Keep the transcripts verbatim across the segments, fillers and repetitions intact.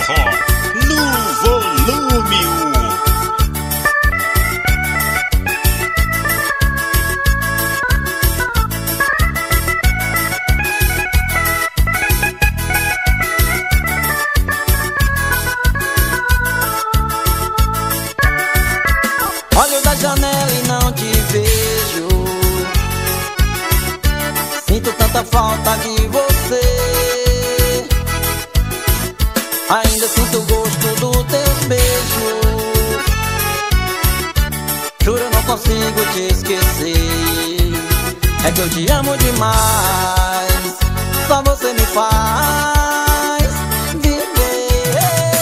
forró no volume um. Olho da janela e não te vejo. Sinto tanta falta de você. Ainda sinto o gosto dos teus beijos. Juro, não consigo te esquecer. É que eu te amo demais. Só você me faz viver.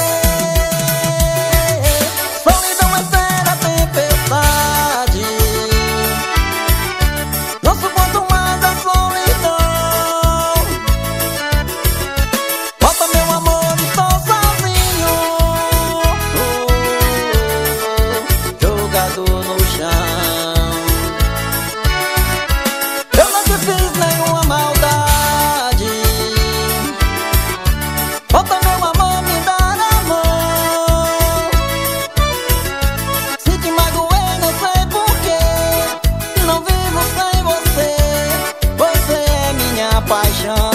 Solidão é ser a tempestade. Não suporto mais a solidão. Volta, meu amor, estou sozinho, jogado no chão. Eu não te fiz nenhuma maldade. Volta, meu amor, me dá na mão. Se te magoei, não sei porquê. Não vivo sem você. Você é minha paixão.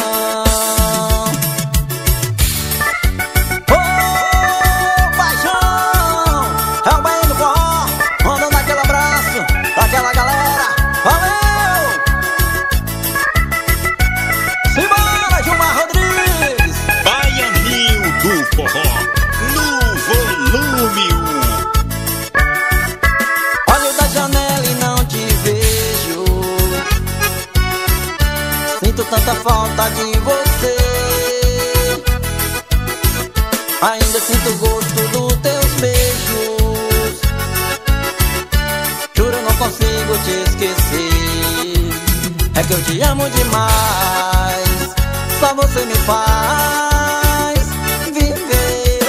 Ô, paixão! É o Bahia do forró, mandando aquele abraço daquela galera. Valeu! Simbora, Gilmar Rodrigues! Baianinho do forró no volume um. Olho da janela e não te vejo. Sinto tanta falta de você. Ainda sinto o gosto dos teus beijos. Juro, não consigo te esquecer. É que eu te amo demais. Só você me faz viver.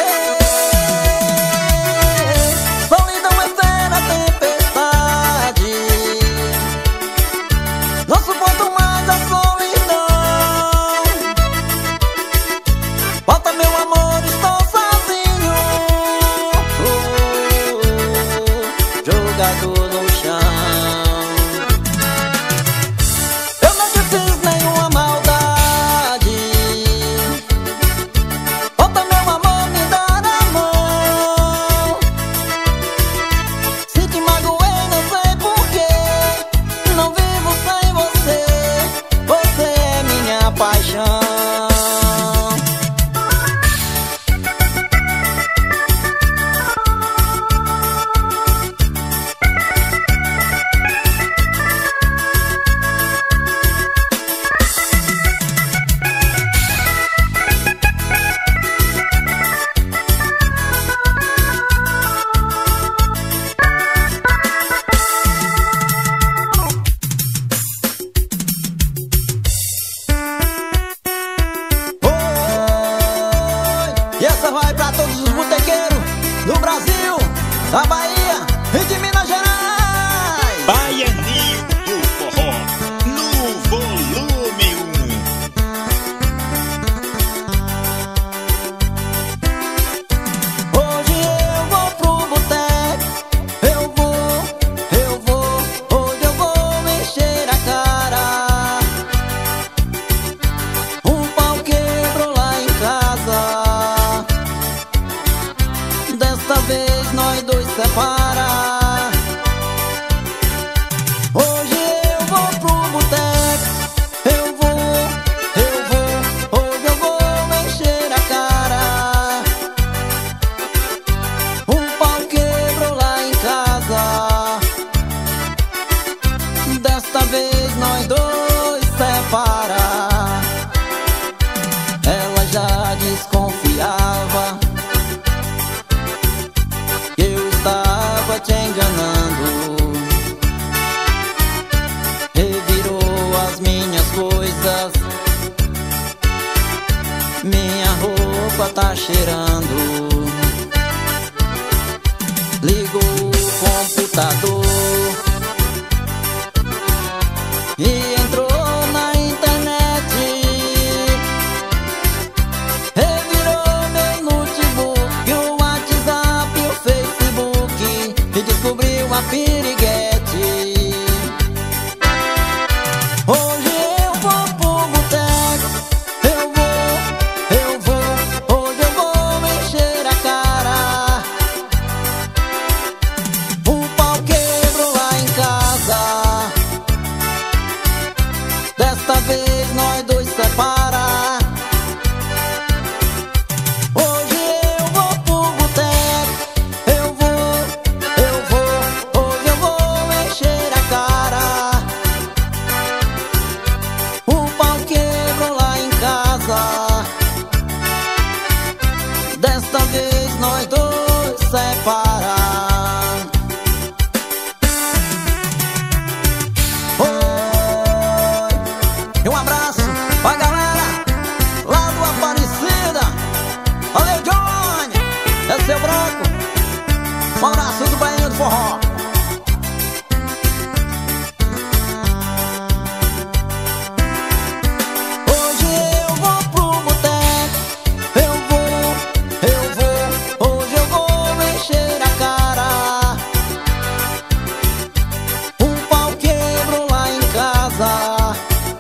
Solidão é ser a tempestade. Não suporto mais a solidão. Volta, meu amor, estou sozinho, jogado no chão. Eu não te fiz nenhuma maldade. Volta, meu amor, me dá na mão. Se te magoei, não sei porquê. Não vivo sem você. Você é minha paixão. E essa vai pra todos os botequeiros do Brasil, da Bahia e de Minas Gerais. Baianinho do forró no volume um. Hoje eu vou pro boteco, eu vou, eu vou. Hoje eu vou encher a cara. Um pau quebrou lá em casa. Desta vez nós dois separa. Hoje eu vou pro boteco, eu vou, eu vou. Hoje eu vou encher a cara. Um pau quebrou lá em casa. Desta vez nós dois separa. Ela já desconfiava que eu estava te enganando. Revirou as minhas coisas. Minha roupa tá cheirando. Ligou o computador e entrou na internet. Revirou meu notebook. nós dois separar. Hoje eu vou pro boteco, eu vou, eu vou, hoje eu vou encher a cara. O pau quebrou lá em casa, desta vez nós dois separar. Oi, um abraço pra galera lá do Aparecida. Valeu, Johnny, é seu Branco. Um abraço do Baiano do Forró. Hoje eu vou pro boteco, eu vou, eu vou, hoje eu vou encher a cara. Um pau quebrou lá em casa,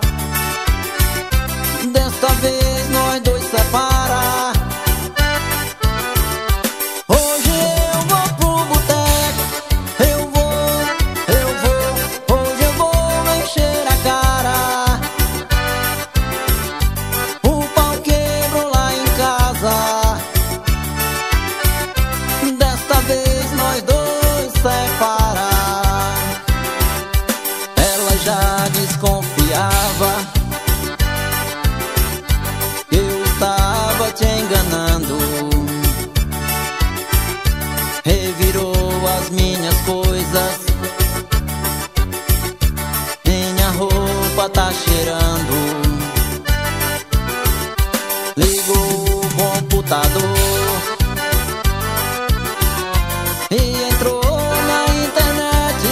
desta vez nós dois separar. Hoje eu vou pro boteco, eu vou, eu vou, hoje eu vou encher a cara. O pau quebrou lá em casa, desta vez nós dois separar. Ela já desconfiava que eu estava te enganando, revirou as minhas coisas, minha roupa tá cheirando. Ligou o computador e entrou na internet,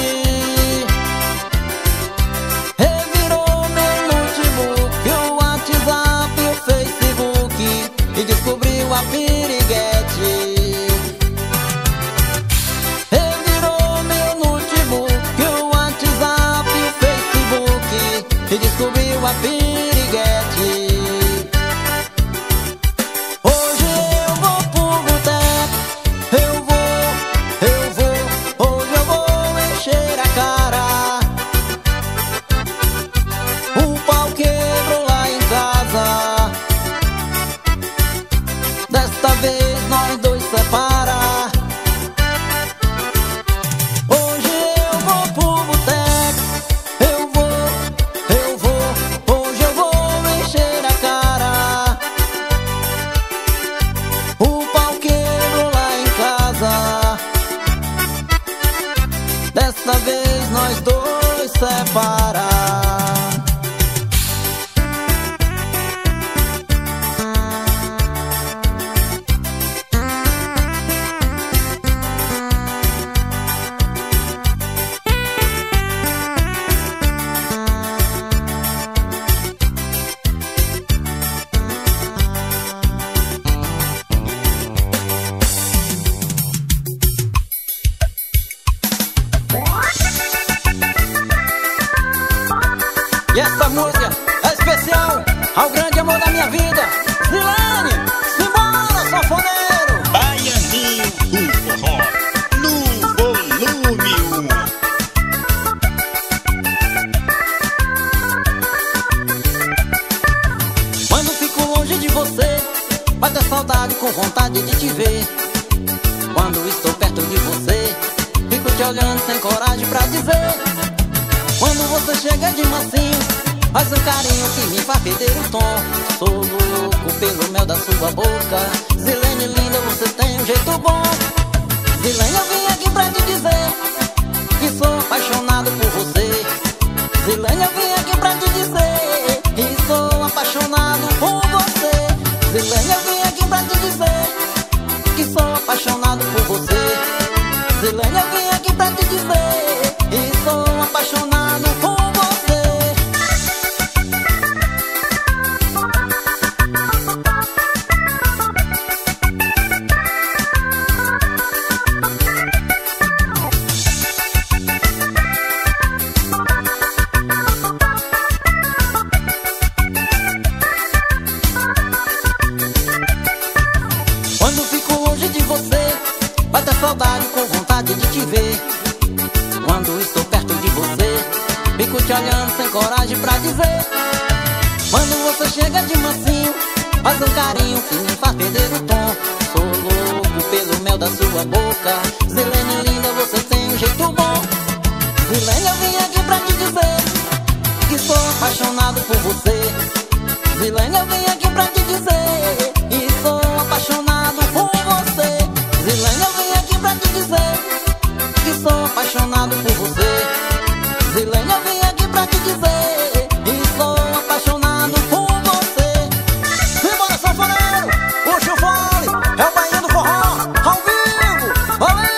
revirou meu notebook, o WhatsApp, o Facebook, e descobriu a piriguete. Revirou meu notebook, o WhatsApp, o Facebook, e descobriu a piriguete. Hoje eu vou pro boteco, eu vou, eu vou, hoje eu vou encher a cara. O pau quebrou lá em casa, desta vez nós dois separar. Hoje eu vou pro boteco, eu vou, eu vou, hoje eu vou encher a cara. O pau quebrou lá em casa, desta vez nós dois separar. E essa música é especial ao grande amor da minha vida, Zilane. Simbora, sanfoneiro! Baianinho do Forró, no volume um. Quando fico longe de você, bate a saudade com vontade de te ver. Quando estou perto de você, fico te olhando sem coragem pra dizer. Quando você chega de mansinho, faz um carinho que me faz perder o tom. Sou louco pelo mel da sua boca. Zilane linda, você tem um jeito bom. Zilane, eu vim aqui pra te dizer que sou apaixonado por você. Zilane, eu vim aqui pra te dizer que sou apaixonado por você. Zilane, eu vim aqui pra te dizer que sou apaixonado por você. Zilane, eu vim aqui pra te dizer que sou apaixonado por você. chega de mansinho, faz um carinho que me faz perder o tom. Sou louco pelo mel da sua boca. Zilene linda, você tem um jeito bom. Zilene, eu vim aqui pra te dizer que sou apaixonado por você. Zilene, eu vim aqui pra te dizer que sou apaixonado por você. Zilene, eu vim aqui pra te dizer que sou apaixonado por você. Zilene, eu vim aqui pra te dizer que sou apaixonado por você. Simbora, sanfoneiro, puxa o fole, é o Bahia do Forró, ao vivo, valeu!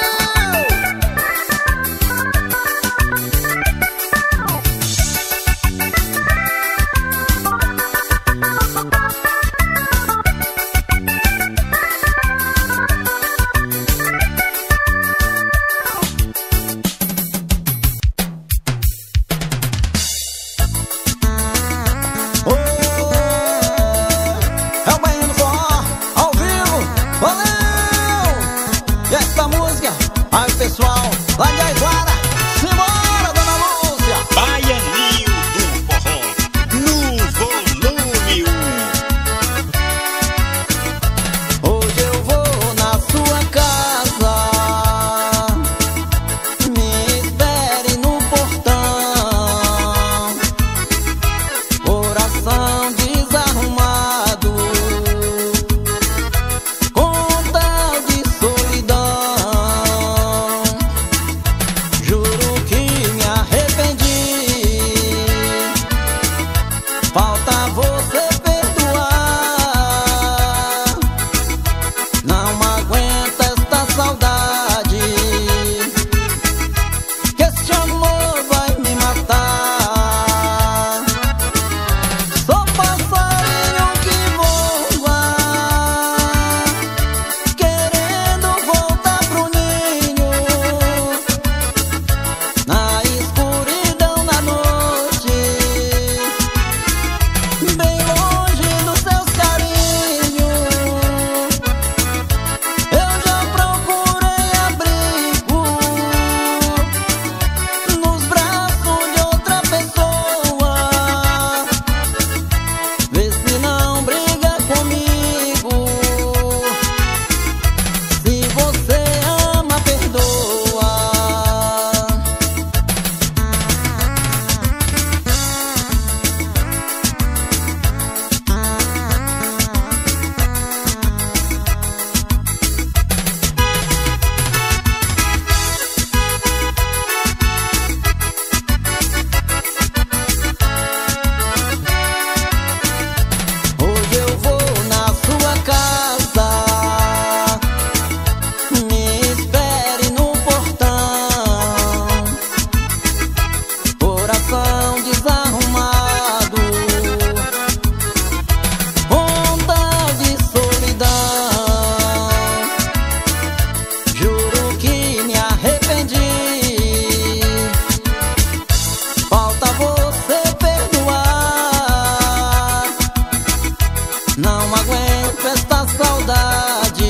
Pessoal, lá de Aiguara, simbora, dona Lúcia! Baianinho do Forró, no volume um. Hoje eu vou na sua casa, me espere no portão. Coração desarrumado, com tal de solidão. Falta você perdoar. Não aguenta esta saudade, que este amor vai me matar. Sou passarinho que voa, querendo voltar pro ninho, na escuridão da noite, bem longe dos seus carinhos. Eu já procurei abrigo nos braços de outra pessoa. Vê se não briga comigo. Se você ama, perdoa. Hoje eu vou na sua casa, me espere no portão. Coração desarrumado, onda de solidão. Juro que me arrependi. Falta você perdoar. Não aguento esta saudade,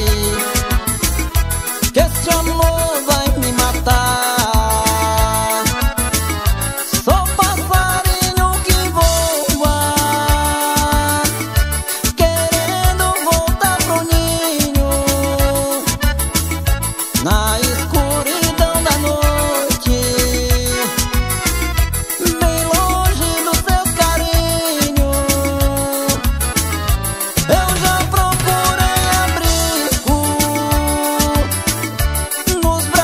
que este amor vai me matar. Sou passarinho que voa, querendo voltar pro ninho, na escuridão da noite, bem longe dos seus carinhos. Eu já procurei abrigo nos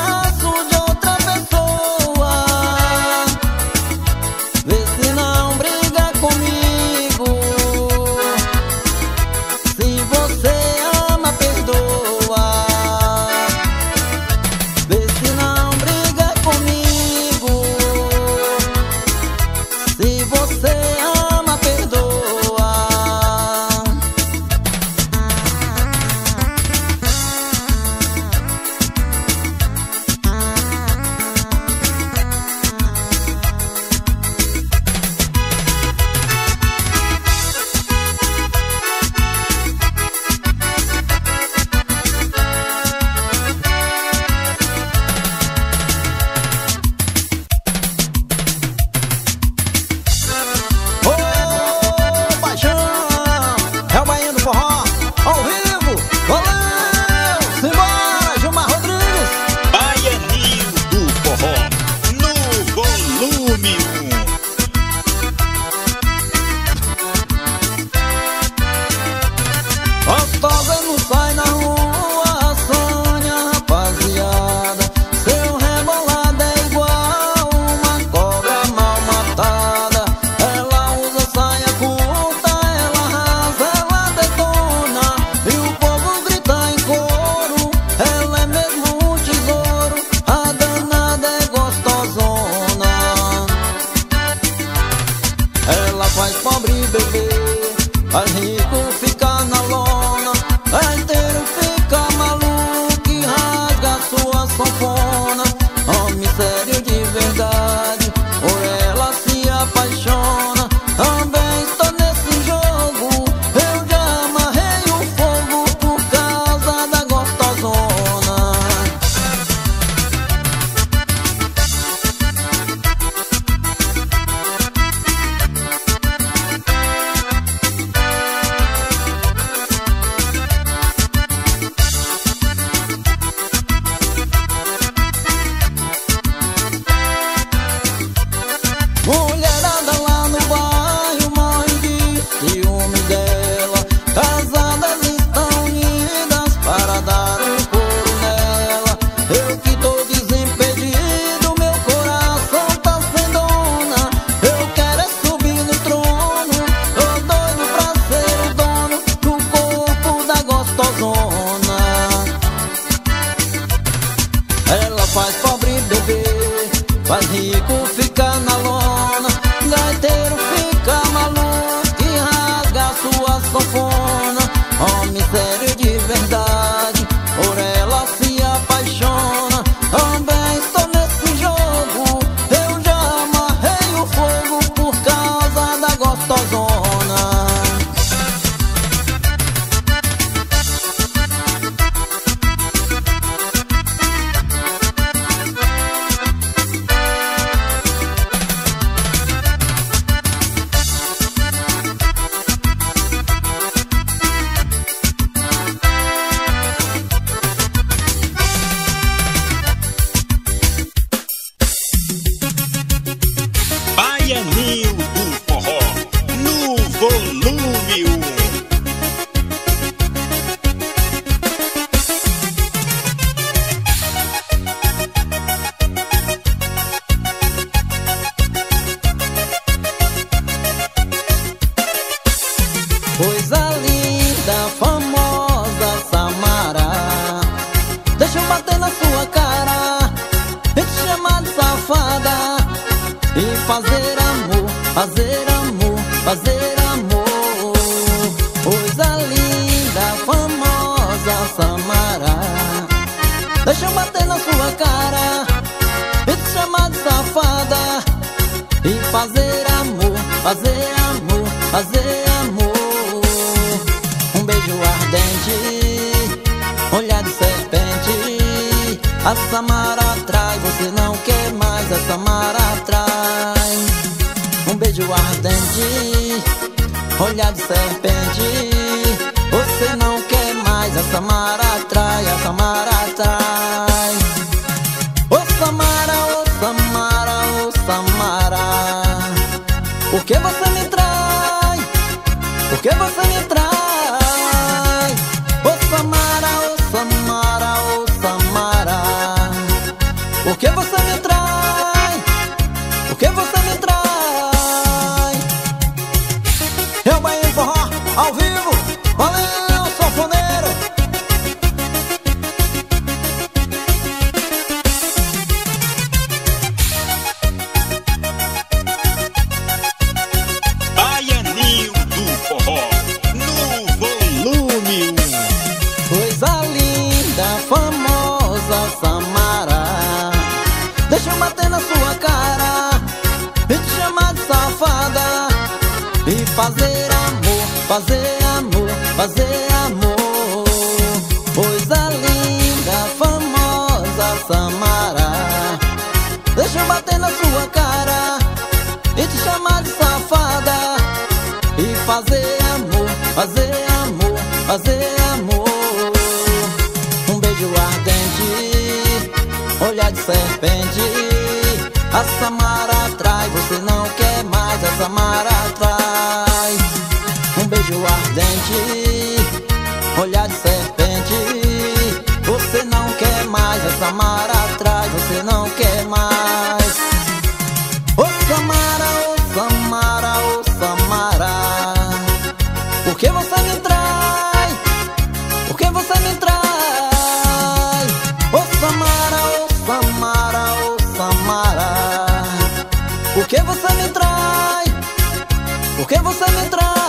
beber, faz rico ficar na lona, gaiteiro fica maluco e rasga sua sanfona. Homem sério de verdade, por ela se apaixona. Também estou nesse jogo, eu já amarrei o fogo por causa da gostosona. Mulherada lá no bairro morre de ciúme dela. Casadas estão unidas para dar um couro nela. Eu que tô desimpedido, meu coração tá sem dona. Eu quero é subir no trono, tô doido pra ser o dono do corpo da gostosona. Ela faz pobre beber, faz rico ficar na lona, gaiteiro fica maluco e rasga sua sanfona. Homem sério de verdade, por ela se apaixona. Também estou nesse jogo, eu já amarrei o fogo por causa da gostosona. Baianinho do Forró, no volume um. Coisa linda, famosa Samara, deixa eu bater na sua cara e te chamar de safada e fazer amor, fazer amor, fazer amor. Coisa linda, famosa Samara, deixa eu bater na sua cara e te chamar de safada e fazer amor, fazer amor, fazer amor. Um beijo ardente, olhar de serpente, a Samara atrai, você não quer mais, a Samara atrai. Um beijo ardente, olhar de serpente, você não quer mais, a Samara atrai, a Samara atrai. Ô Samara, ô Samara, ô Samara, por que você me trai? Por que você me trai? Ô Samara, ô Samara, ô Samara, por que você me trai? Por que você me trai? Eu Baiano Forró, ao vivo, valeu, sanfoneiro. Baianinho do Forró, no volume um. Coisa linda, famosa Samara, deixa eu bater na sua cara e te chamar de safada e fazer amor, fazer amor, fazer amor. Coisa linda, famosa Samara, deixa eu bater na sua cara e te chamar de safada e fazer amor, fazer amor, fazer amor. Um beijo ardente, olhar de serpente, a Samara atrai, você não quer mais, a Samara atrai. Um beijo ardente, olhar de serpente, você não quer mais, a Samara atrai, você não quer mais. Ô Samara, ô Samara, ô Samara, por que você me trai? Por que você me trai? Ô Samara, ô Samara, ô Samara, por que você me trai? Por que você me trai?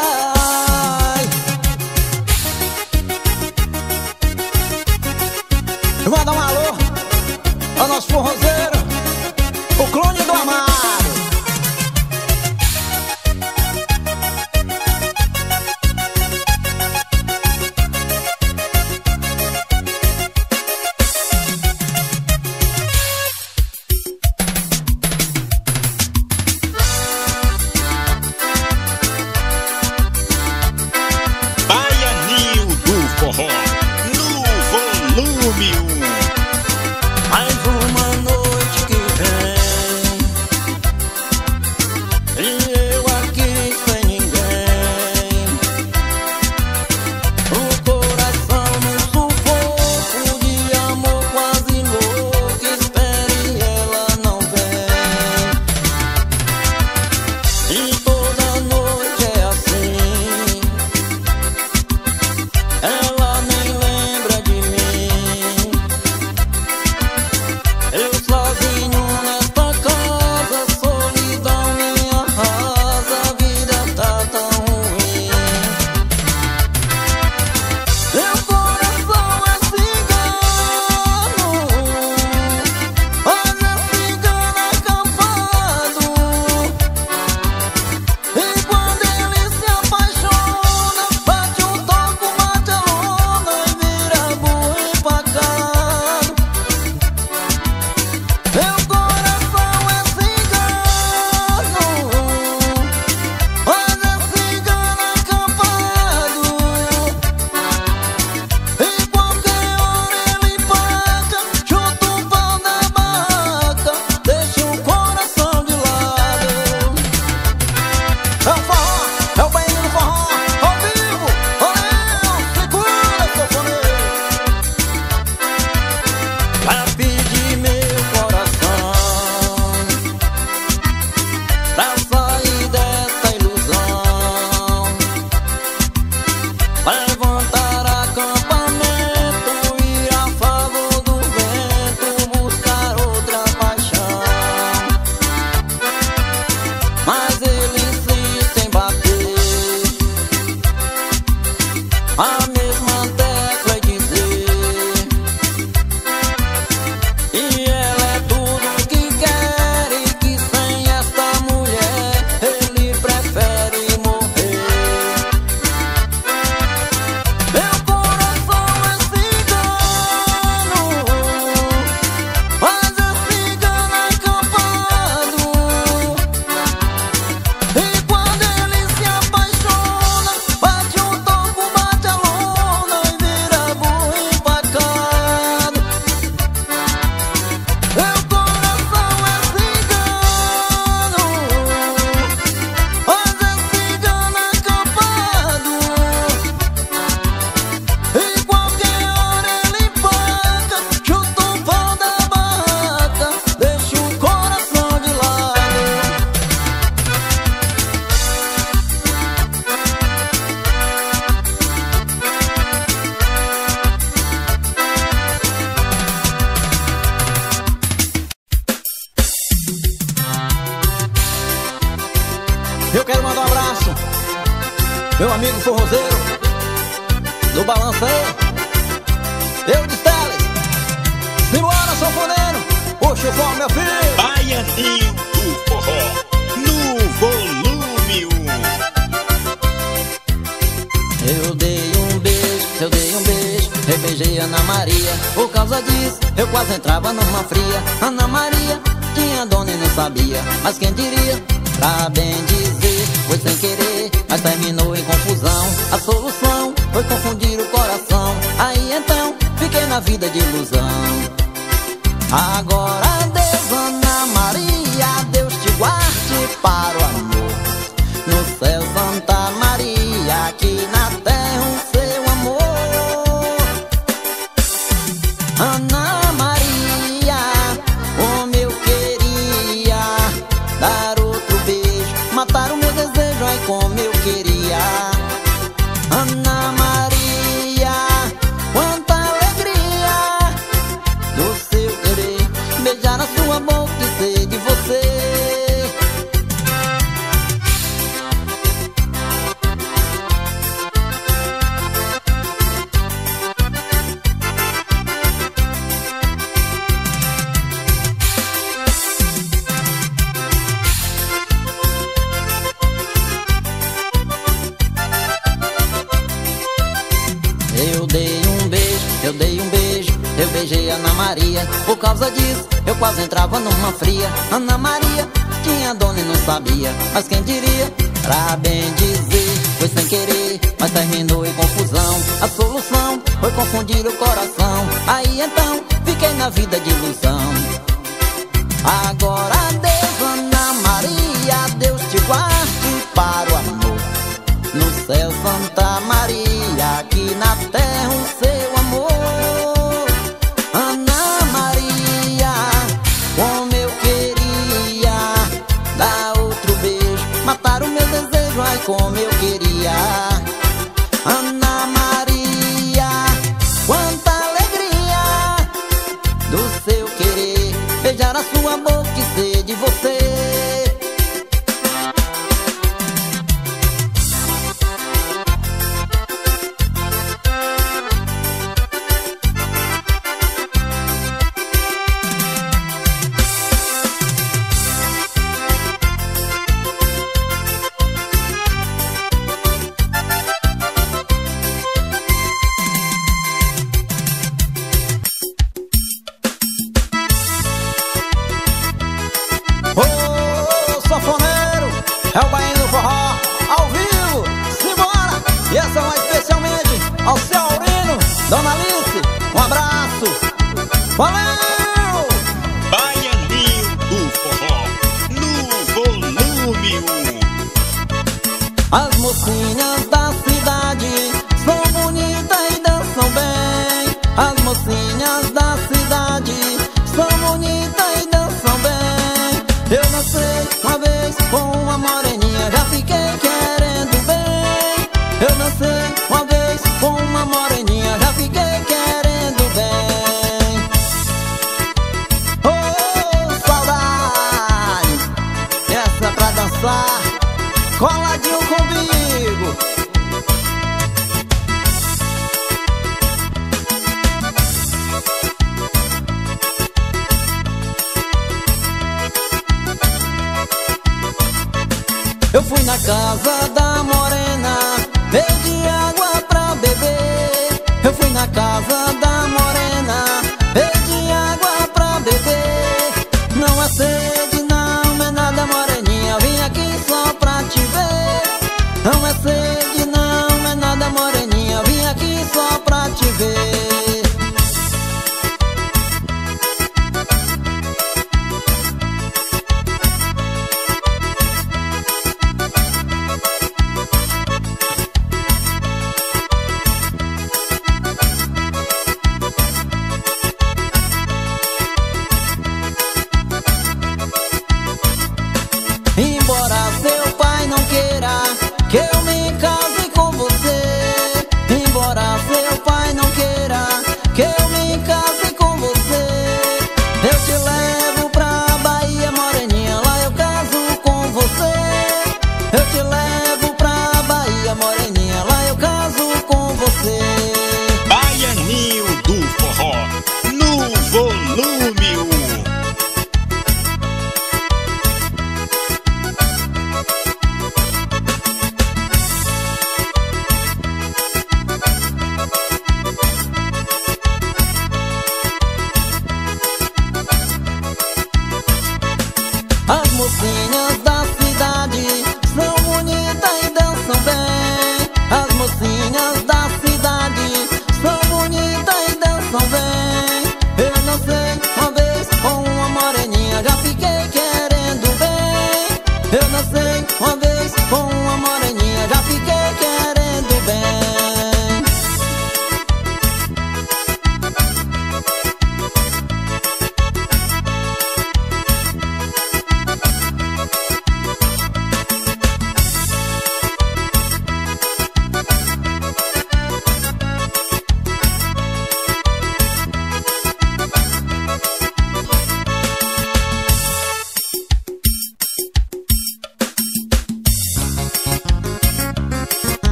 a mesma tecla e dizer. E ela é tudo que quer e que sem esta mulher ele prefere morrer. Meu coração é cigano, mas é cigano acampado. E quando ele se apaixona, bate o toco, bate a lona e vira burro empacado. Meu coração é cigano, mas é cigano acampado. E qualquer hora ele empaca, chuta o pau da barraca, deixa o coração de lado. Eu quero mandar um abraço, meu amigo forrozeiro do Balanceio, eu de Teles, Simbora sanfoneiro, puxa o forró, meu filho. Baianinho do Forró, no volume um. Eu dei um beijo, eu dei um beijo, eu beijei Ana Maria. Por causa disso, eu quase entrava numa fria. Ana Maria tinha dono e não sabia, mas quem diria, pra bem dizer, foi sem querer, mas terminou em confusão. A solução foi confundir o coração. Aí então, fiquei na vida de ilusão. Agora Deus, Ana Maria, Deus te guarde para o amor. No céu Santa Maria, aqui na terra o seu amor. Ana Maria, como eu queria dar outro beijo, matar o meu desejo, ai como eu queria. Ana Maria, quanta alegria do seu querer, beijar a sua boca e ser de você. Eu dei um beijo, eu dei um beijo, eu beijei Ana Maria. Por causa disso, eu quase entrava numa fria. Ana Maria tinha dono e não sabia, mas quem diria, pra bem dizer, foi sem querer, mas terminou em confusão. A solução foi confundir o coração. Aí então, fiquei na vida de ilusão. Agora Deus, Ana Maria, Deus te guarde para o amor. No céu Santa Maria, aqui na terra o seu amor. Ana Maria, como eu queria dar outro beijo, matar o meu desejo, ai como eu queria. Ana Maria, quanta alegria do seu querer, beijar a sua boca e ser de você.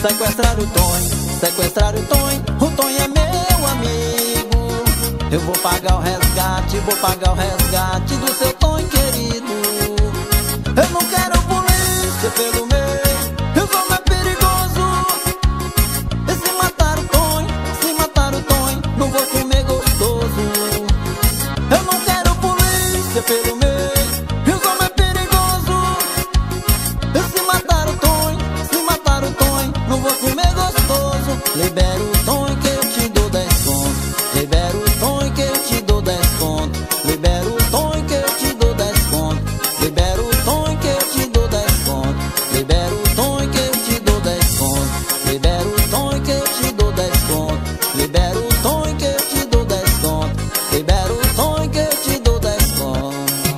Sequestrar o Tonho, sequestrar o Tonho, o Tonho é meu amigo. Eu vou pagar o resgate, vou pagar o resgate do seu Tonho querido. Eu não quero polícia pelo meio, eu sou mais perigoso. E se matar o Tonho, se matar o Tonho, não vou comer gostoso. Eu não quero polícia pelo meio, eu sou mais perigoso. E se matar o Tonho, se matar o Tonho, não vou comer gostoso. Libera o Tonho que eu te dou dez conto. Libera o Tonho que eu te dou dez conto. Libera o Tonho que eu te dou dez conto. Libera o Tonho que eu te dou dez conto. Libera o Tonho que eu te dou dez conto. Libera o Tonho que eu te dou dez conto. Libera o Tonho que eu te dou dez conto. Libera o Tonho que eu te dou dez conto.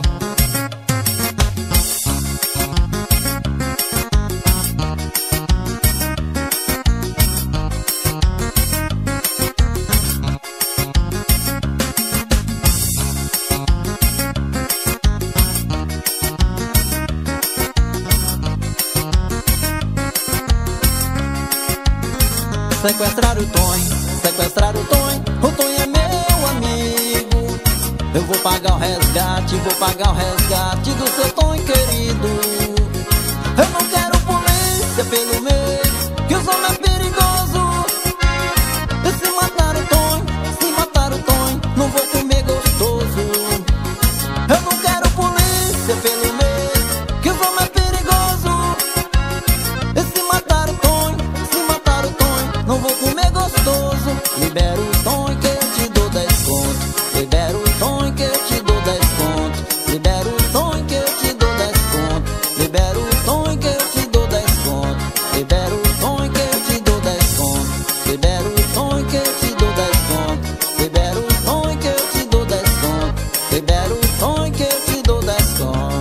Sequestrar o Tonho, sequestrar o Tonho, o Tonho é meu amigo. Eu vou pagar o resgate, vou pagar o resgate do seu Tonho querido. Eu não quero polícia pelo meio, que eu sou mais perigoso. E se matar o Tonho, se matar o Tonho, não vou comer gostoso. Eu não quero polícia pelo meio, que eu sou mais perigoso. E se matar o Tonho, se matar o Tonho, não vou comer gostoso. Libera o Tonho que eu te dou dez conto. Libera o Tonho que eu te dou dez conto. Libera o Tonho que eu te dou dez conto. Libera o Tonho que eu te dou dez conto. Libera o Tonho que eu te dou dez conto. Libera o Tonho que eu te dou dez conto. Libera o Tonho que eu te dou dez conto. Libera o Tonho que eu te dou dez conto.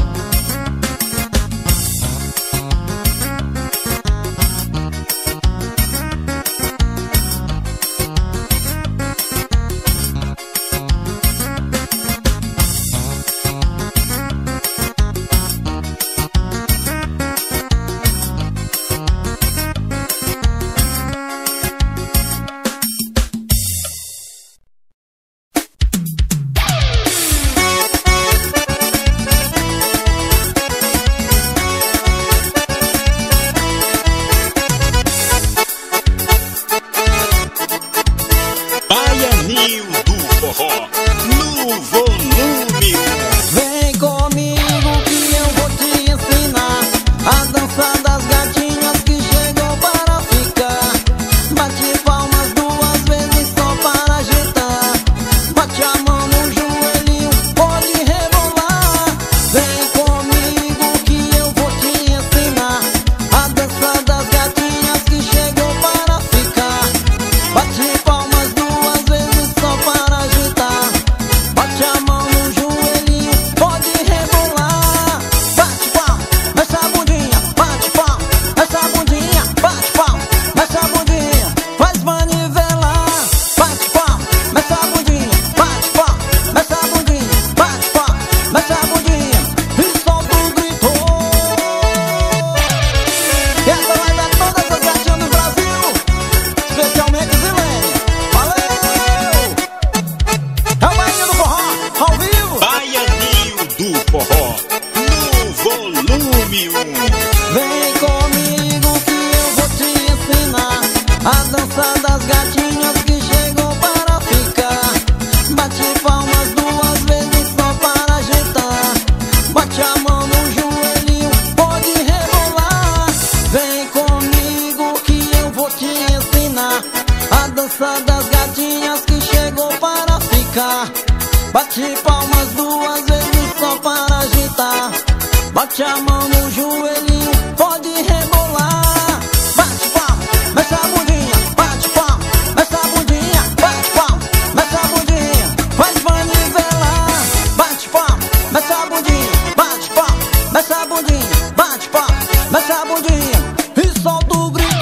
Baianinho do Forró, no volume. Vem comigo que eu vou te ensinar a dança das gatinhas que chegou para ficar. Bate palmas duas vezes só para agitar. Bate a mão no joelhinho, pode rebolar. Vem comigo que eu vou te ensinar a dança das gatinhas que chegou para ficar. Bate palmas duas vezes só para agitar. Bate a mão no joelhinho, pode rebolar. Bate pau, mexe a bundinha. Bate pau, mexe a bundinha. Bate pau, mexe a bundinha. Faz manivelar. Bate pau, mexe a bundinha. Bate pau, mexe a bundinha. Bate pau, mexe a bundinha. E solta o grito. E essa vai dar todas as gatinhas do Brasil, especialmente Zilene. Valeu! É o Baianinho do Forró, ao vivo. Baianinho do Forró, no volume um. Vem comigo que eu vou te ensinar a dança das gatinhas que chegou para ficar. Bate palmas duas vezes só para agitar. Bate a mão no joelhinho, pode rebolar. Vem comigo que eu vou te ensinar a dança das gatinhas que chegou para ficar. Bate palmas duas vezes só para agitar. Bate a mão no joelhinho, pode rebolar. Bate pau, mexe a bundinha. Bate pau, mexe a bundinha. Bate pau, mexe a bundinha. Faz manivelar. Bate pau, mexe a bundinha. Bate pau, mexe a bundinha. Bate pau, mexe a bundinha. E solta o grito.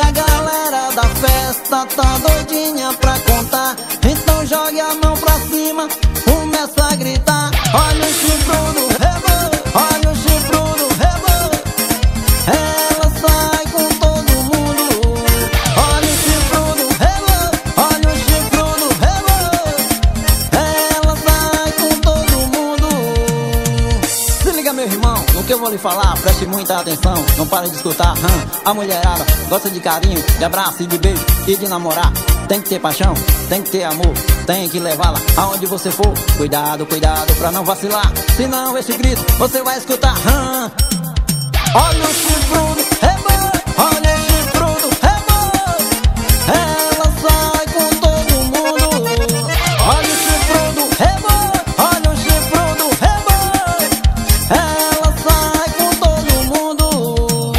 a galera da festa tá doidinha pra contar. Então jogue a mão pra cima, começa a gritar. Olha o chifrudo, rebô, olha o chifrudo, rebô. Ela sai com todo mundo. Olha o chifrudo, rebô, olha o chifrudo, rebô. Ela sai com todo mundo. Se liga, meu irmão, no que eu vou lhe falar, preste muita atenção, não pare de escutar. hum, A mulherada gosta de carinho, de abraço e de beijo e de namorar. Tem que ter paixão, tem que ter amor, tem que levá-la aonde você for. Cuidado, cuidado pra não vacilar, senão esse grito você vai escutar. hum. Olha o chifrudo, rebô, olha o chifrudo, rebô. Ela sai com todo mundo. Olha o chifrudo, rebô, olha o chifrudo, rebô. Ela sai com todo mundo.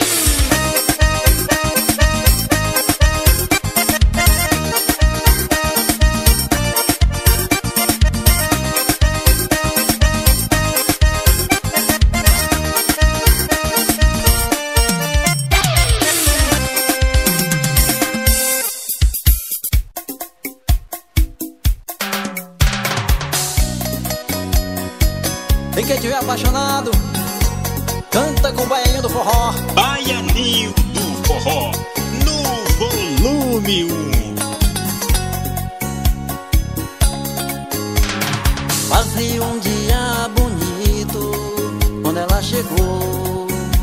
E quem tiver apaixonado, canta com o baianinho do forró. Baianinho do Forró, no volume um. Fazia um dia bonito quando ela chegou.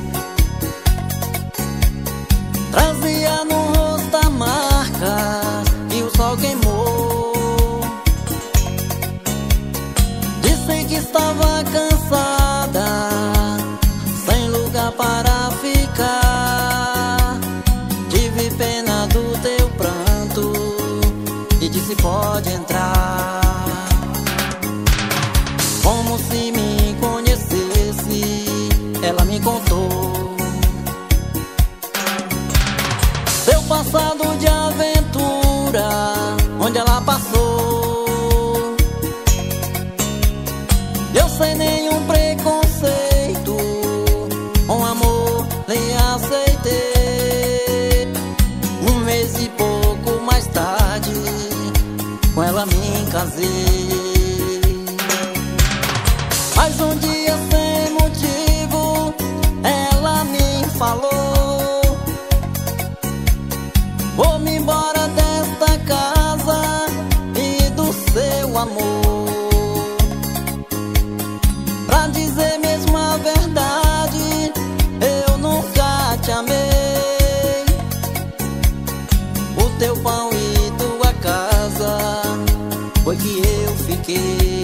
Trazia no rosto a marca e o sol queimou. Disse que estava cansada, sem lugar para ficar. Tive pena do teu pranto e disse pode entrar. Como se me conhecesse, ela me contou seu passado de aventura, onde ela passou. Eu sem nenhum preconceito, com amor lhe aceitei. Um mês e pouco mais tarde, com ela me casei. Mas um dia sem motivo, ela me falou: vou-me embora desta casa e do seu amor. Pra dizer mesmo a verdade, eu nunca te amei. O teu pão e tua casa foi que eu fiquei.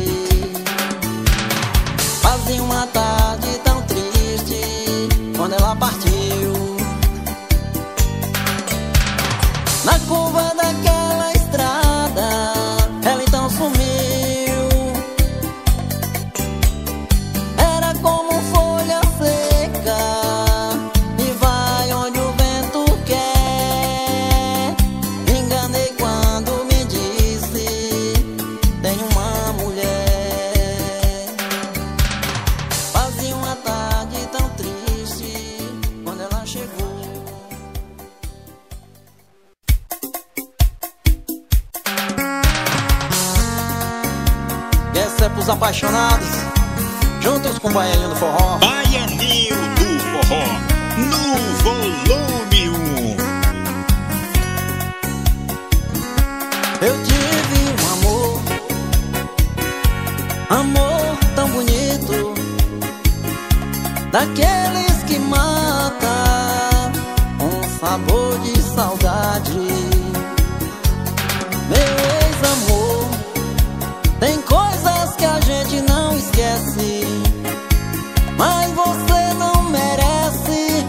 Fazia uma tarde tão triste quando ela partiu. Na curva daquela estrada, ela então sumiu. Era como folha seca e vai onde o vento quer. Me enganei quando me disse: tenho uma mulher. Fazia uma tarde tão triste quando ela chegou. Essa é pros apaixonados, juntos com o baianinho do forró. Baianinho do Forró, no volume um. Eu tive um amor, amor tão bonito, daqueles que mata um sabor de saudade. Meu ex-amor, tem coisas que a gente não esquece, mas você não merece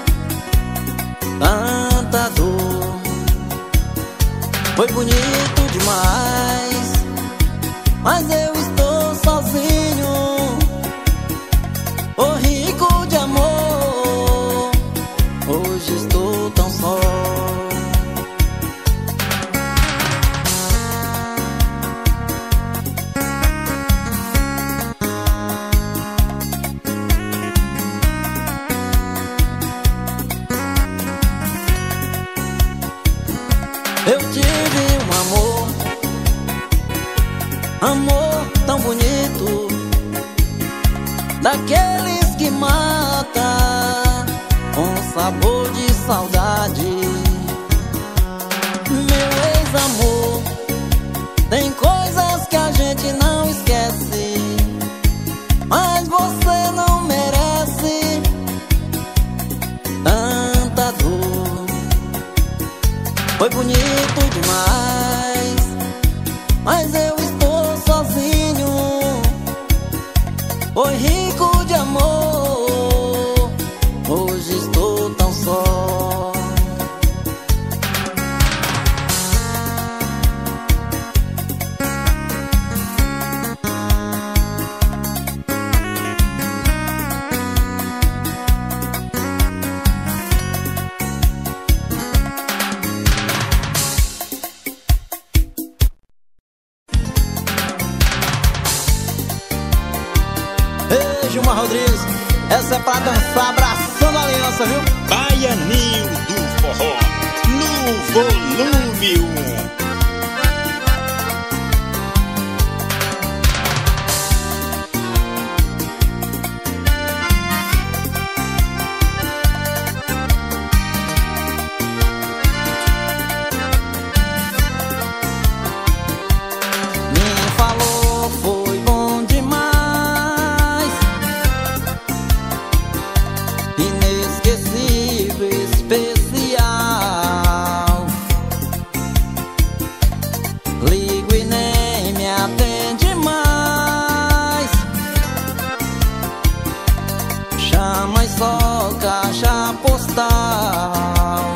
tanta dor. Foi bonito demais, mas eu estou sozinho. Ô rico de amor, hoje estou tão só. Eu tive um amor, amor tão bonito, daqueles que mata com sabor de saudade. Meu ex-amor, tem coisas que a gente não esquece, mas você não merece tanta dor. Foi bonito demais, mas eu estou sozinho. Foi rico de amor, hoje estou tão só. Gilmar Rodrigues, essa é pra dançar abraçando a aliança, viu? Baianinho do Forró, no volume um. Me falou, foi bom demais, inesquecível, especial. Ligo e nem me atende mais, chama e só caixa postal.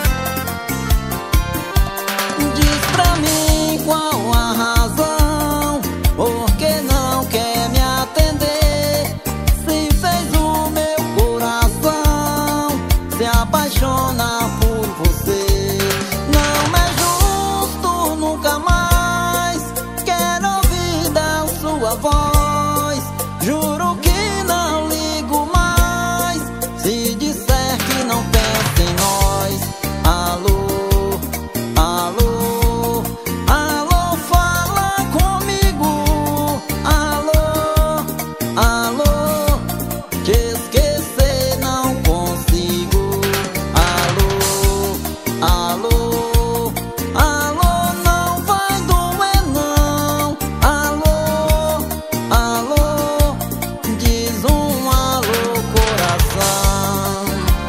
Diz pra mim qual a razão, por que não quer me atender? Se fez o meu coração se apaixona por você. Não é justo, nunca mais quero ouvir da sua voz. Juro que não ligo mais se disser que não pensa em nós. Alô, alô, alô, fala comigo. Alô, alô, te esquecer não consigo. Alô, alô, alô, não vai doer não. Alô, alô, diz um alô, coração.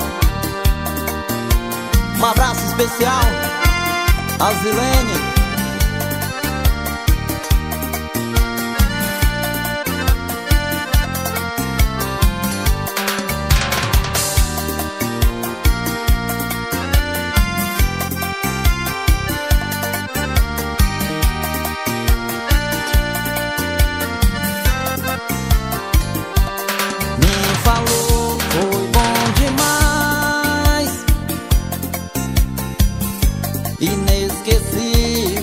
Um abraço especial a Zilene. Me falou, foi bom demais, inesquecível,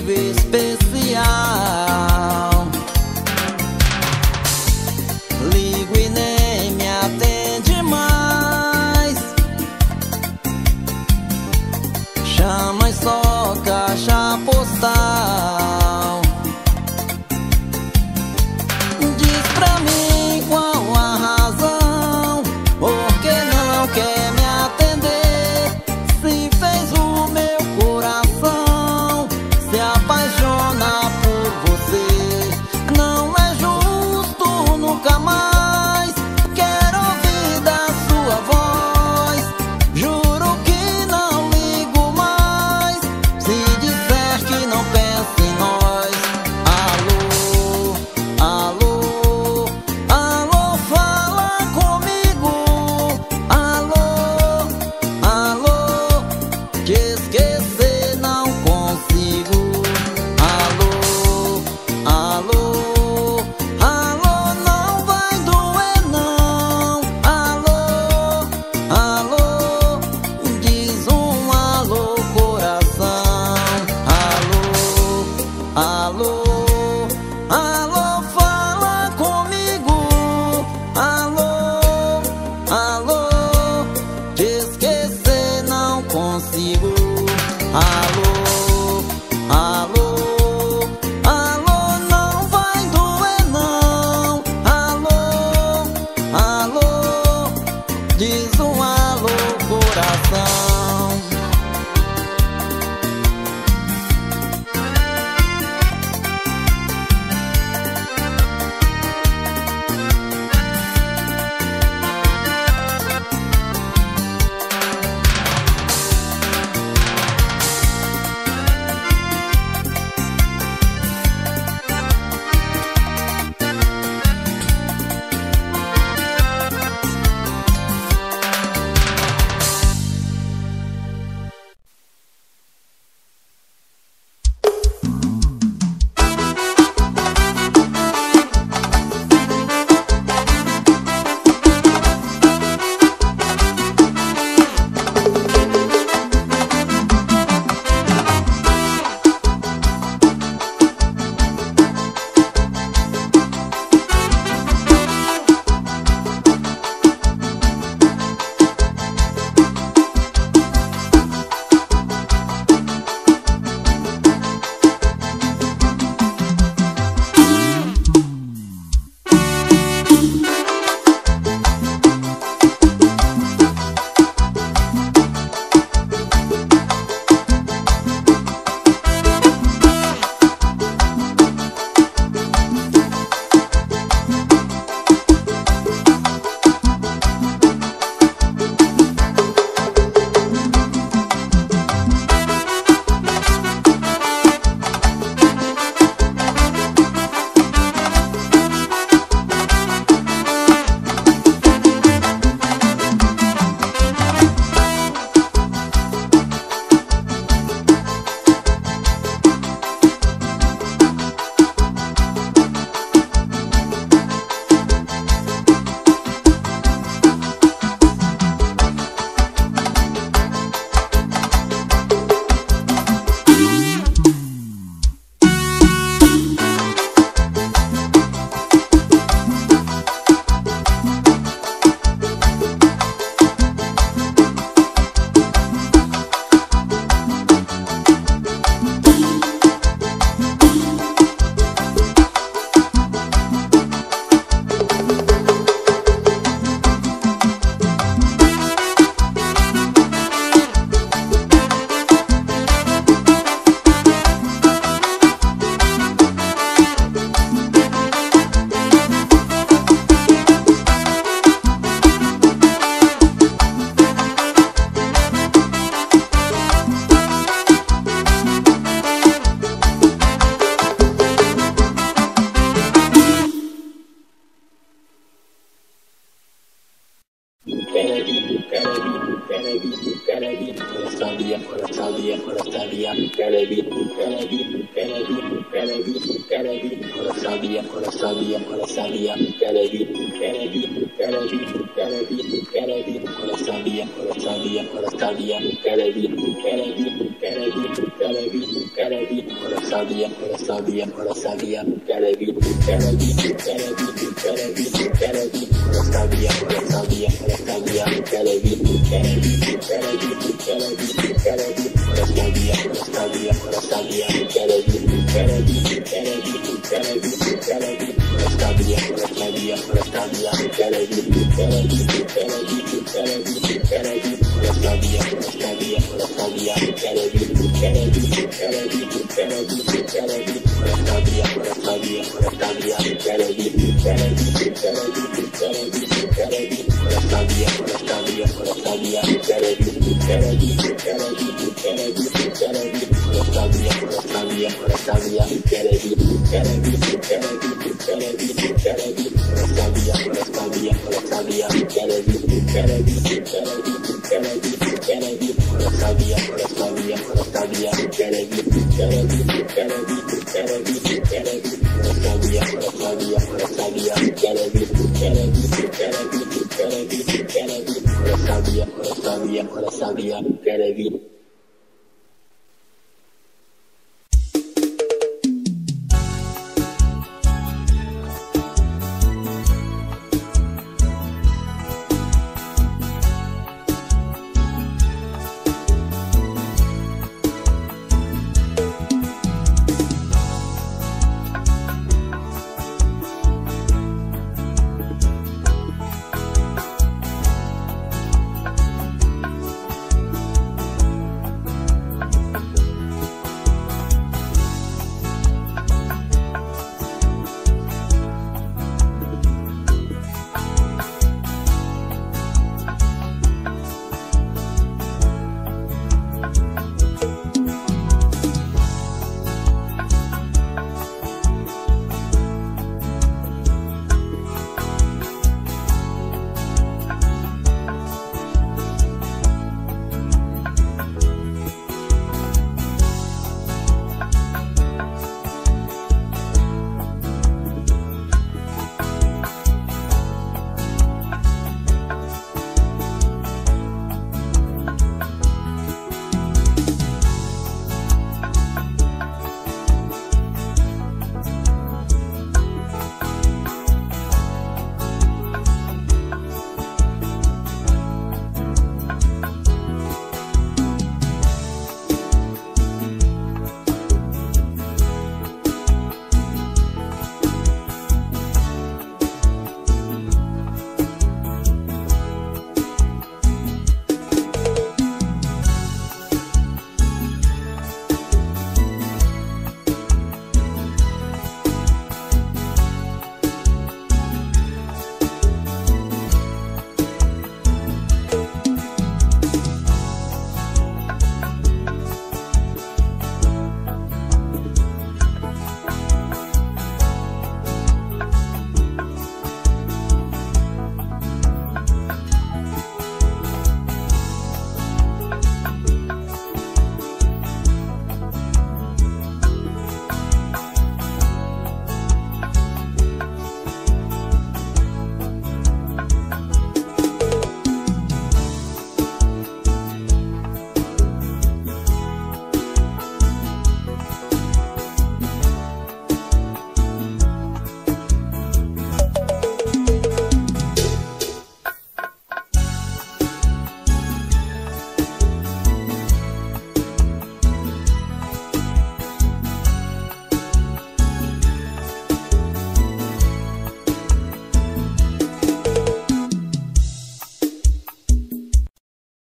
sensual o coração. Sabia, sabia, sabia, sabia,